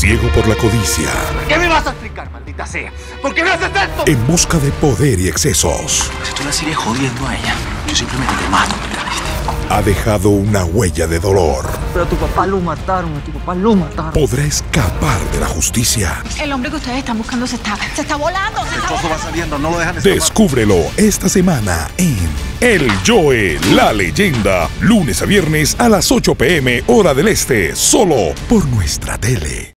ciego por la codicia. ¿Qué me vas a explicar, maldita sea? ¿Por qué me haces esto? En busca de poder y excesos. Si tú la sigues jodiendo a ella, yo simplemente te mato, ¿me entendiste? Ha dejado una huella de dolor. Pero a tu papá lo mataron, ¿Podrá escapar de la justicia? El hombre que ustedes están buscando se está volando. El trozo va saliendo, no lo dejan escapar. Descúbrelo esta semana en El Joe, la leyenda. Lunes a viernes a las 8 p.m. hora del este. Solo por nuestra tele.